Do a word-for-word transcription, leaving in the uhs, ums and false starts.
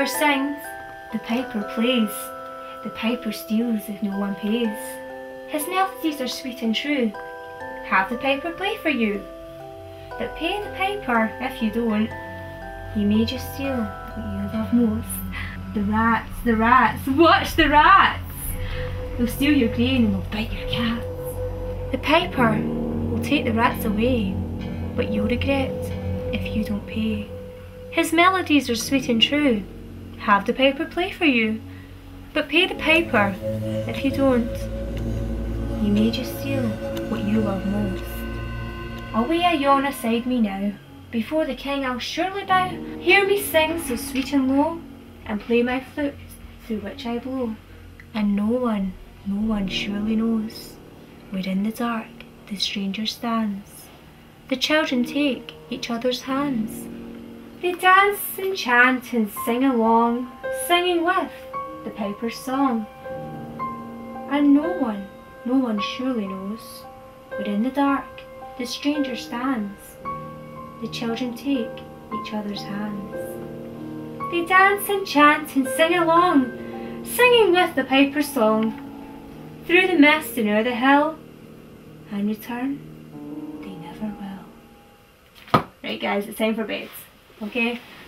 piper sings, the piper plays, the piper steals if no one pays. His melodies are sweet and true. Have the piper play for you. But pay the piper if you don't. He may just steal what you love most. The rats, the rats, watch the rats! They'll steal your grain and they'll bite your cats. The piper will take the rats away, but you'll regret if you don't pay. His melodies are sweet and true. Have the piper play for you. But pay the piper if you don't. He may just steal what you love most. Away I yawn aside me now. Before the king I'll surely bow. Hear me sing so sweet and low, and play my flute through which I blow. And no one, no one surely knows where in the dark the stranger stands. The children take each other's hands. They dance and chant and sing along, singing with the piper's song. And no one, no one surely knows where in the dark the stranger stands. The children take each other's hands. They dance and chant and sing along, singing with the piper's song. Through the mist and o'er the hill, and return they never will. Right guys, it's time for bed, okay?